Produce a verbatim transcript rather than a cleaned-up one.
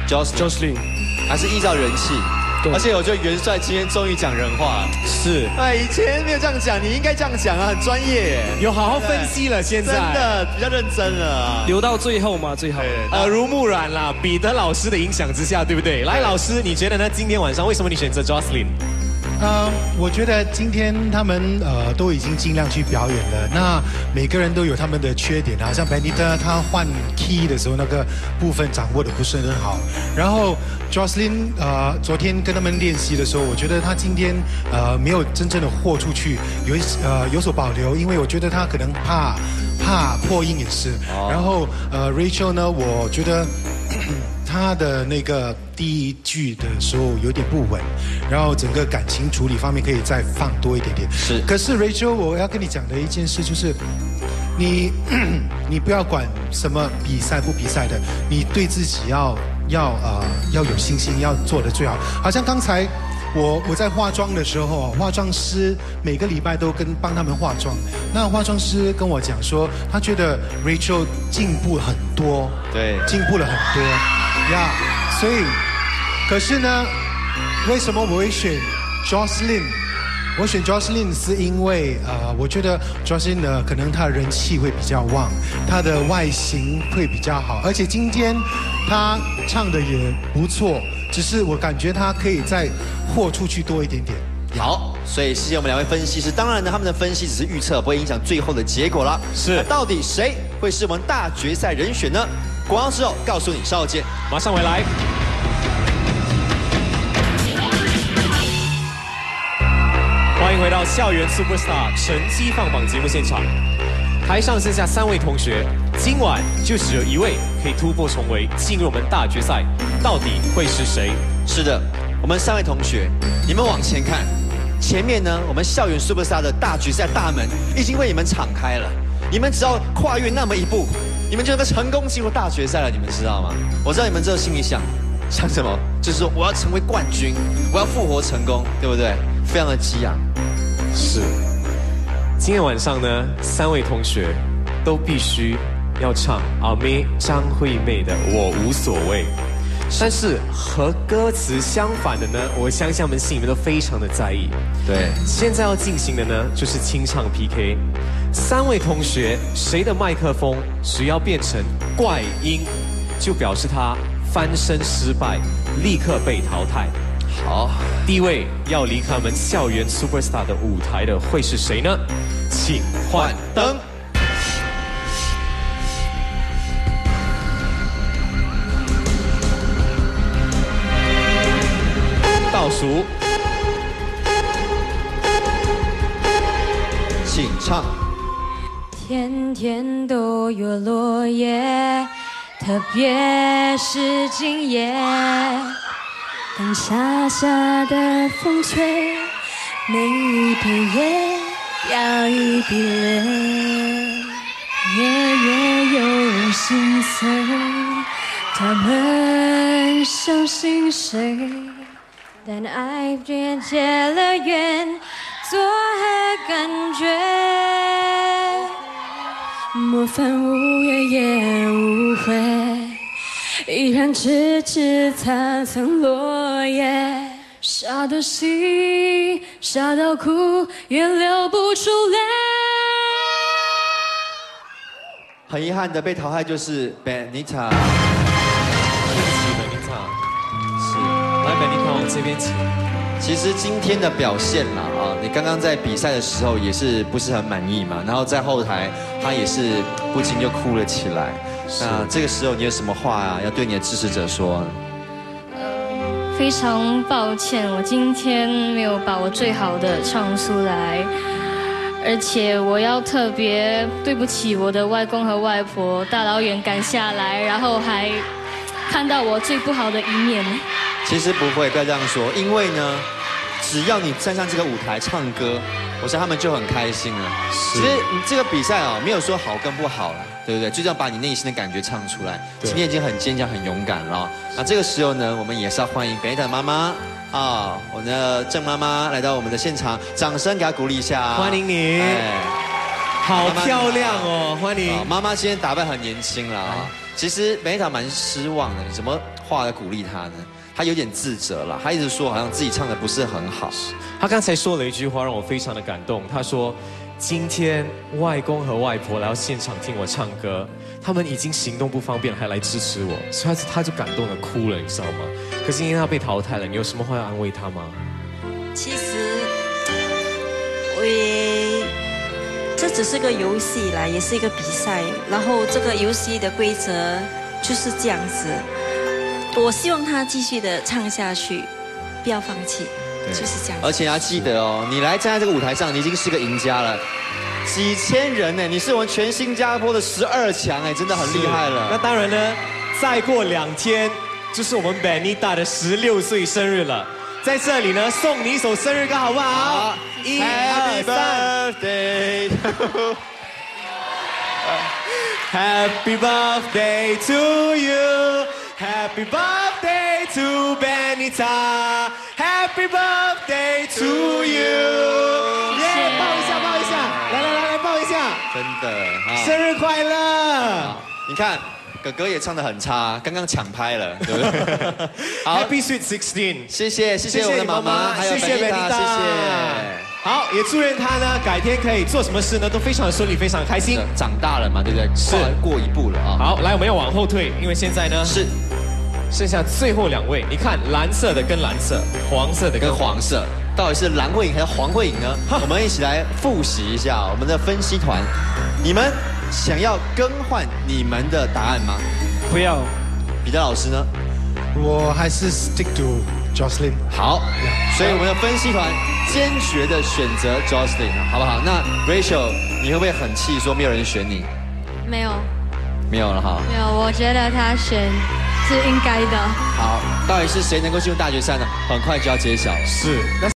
Jocelyn， 还是依照人气。而且我觉得元帅今天终于讲人话了。 是。 哎，以前没有这样讲，你应该这样讲啊，很专业耶。 有好好分析了，现在真的比较认真了。 留到最后嘛，最后。 耳濡目染啦，彼得老师的影响之下，对不对？来，老师，你觉得呢？今天晚上为什么你选择 Jocelyn？ 呃，我觉得今天他们呃都已经尽量去表演了。那每个人都有他们的缺点，好像 Benita 他换 key 的时候那个部分掌握的不是很好。然后 Jocelyn 呃昨天跟他们练习的时候，我觉得他今天呃没有真正的豁出去，有呃有所保留，因为我觉得他可能怕怕破音也是。哦、然后呃 Rachel 呢，我觉得。他的那个第一句的时候有点不稳，然后整个感情处理方面可以再放多一点点。 是， 可是 Rachel， 我要跟你讲的一件事就是，你你不要管什么比赛不比赛的，你对自己要要呃要有信心，要做得最好。好像刚才。我我在化妆的时候，化妆师每个礼拜都跟帮他们化妆。那化妆师跟我讲说，他觉得 Rachel 进步很多， 对， 进步了很多呀。Yeah, 所以，可是呢，为什么我会选 Jocelyn？ 我选 Jocelyn 是因为呃，我觉得 Jocelyn 呢，可能她人气会比较旺，她的外形会比较好，而且今天她唱的也不错。只是我感觉他可以再豁出去多一点点。 好，所以谢谢我们两位分析师。当然呢，他们的分析只是预测，不会影响最后的结果了。 是， 那到底谁会是我们大决赛人选呢？广告之后告诉你，稍后见， 马上回来。欢迎回到校园 Superstar 成绩放榜节目现场。台上剩下三位同学，今晚就只有一位可以突破重围，进入我们大决赛，到底会是谁？ 是的，我们三位同学，你们往前看，前面呢，我们校园 Superstar 的大决赛大门已经为你们敞开了，你们只要跨越那么一步，你们就能够成功进入大决赛了，你们知道吗？我知道你们这心里想，想什么？就是说我要成为冠军，我要复活成功，对不对？非常的激昂。 是。今天晚上呢，三位同学都必须要唱阿妹张惠妹的《我无所谓》，但是和歌词相反的呢，我相信他们心里面都非常的在意。 对， 现在要进行的呢，就是清唱 P K。三位同学，谁的麦克风只要变成怪音，就表示他翻身失败，立刻被淘汰。 好， 第一位要离开我们校园 Superstar 的舞台的会是谁呢？请换灯。倒数， 请唱。 天天都有落叶，特别是今夜。当傻傻的风吹，每一片叶要一滴泪，夜夜有人心碎，他们相信谁？但爱渐结了缘，做爱感觉，模范无怨也无悔。依然痴痴擦曾落叶，傻到心，傻到哭，也流不出泪。 很遗憾的被淘汰就是 Benita。 对不起 Benita， 是，来 Benita 往这边请。 其实今天的表现啦啊，你刚刚在比赛的时候也是不是很满意嘛，然后在后台他也是不禁就哭了起来。那这个时候你有什么话啊要对你的支持者说？ 呃，非常抱歉，我今天没有把我最好的唱出来，而且我要特别对不起我的外公和外婆，大老远赶下来，然后还看到我最不好的一面。 其实不会，不要这样说，因为呢，只要你站上这个舞台唱歌，我想他们就很开心了。其实你这个比赛啊，没有说好跟不好了，对不对？就这样把你内心的感觉唱出来。今天已经很坚强、很勇敢了。那这个时候呢，我们也是要欢迎北的妈妈啊，我们的郑妈妈来到我们的现场，掌声给她鼓励一下。 欢迎你，好漂亮哦，欢迎。 妈妈今天打扮很年轻了啊。 其实梅塔蛮失望的，你什么话来鼓励他呢？他有点自责了，他一直说好像自己唱的不是很好。 他刚才说了一句话让我非常的感动，他说：“今天外公和外婆来到现场听我唱歌，他们已经行动不方便，还来支持我，所以他他就感动的哭了，你知道吗？可是因为他被淘汰了，你有什么话要安慰他吗？” 其实我也这只是个游戏啦，也是一个比赛，然后这个游戏的规则就是这样子。我希望他继续的唱下去，不要放弃，就是这样。 而且要记得哦，你来站在这个舞台上，你已经是个赢家了。几千人呢，你是我们全新加坡的十二强哎，真的很厉害了。 那当然呢，再过两天就是我们 Benita 的十六岁生日了。在这里呢，送你一首生日歌，好不好？一二三 birthday Happy birthday to you Happy birthday to Benita Happy birthday to you 耶，抱一下，抱一下，来来来来，抱一下， 真的啊， 生日快乐！ 你看。哥哥也唱得很差，刚刚抢拍了，对不对？ 好 ，Happy Sweet Sixteen， 谢谢谢谢我的妈妈，还有谢谢 Benita， 谢谢。 好，也祝愿他呢，改天可以做什么事呢，都非常的顺利，非常的开心。 长大了嘛，对不对？是过一步了啊。 好，来，我们要往后退，因为现在呢是剩下最后两位。你看，蓝色的跟蓝色，黄色的跟黄色， 到底是蓝会赢还是黄会赢呢？我们一起来复习一下我们的分析团，你们想要更换你们的答案吗？ 不要。 彼得老师呢？ 我还是 stick to Jocelyn。 好，所以我们的分析团坚决的选择 Jocelyn， 好不好？那 Rachel， 你会不会很气说没有人选你？ 没有， 没有了哈。 没有，我觉得他选是应该的。 好，到底是谁能够进入大决赛呢？很快就要揭晓。 是。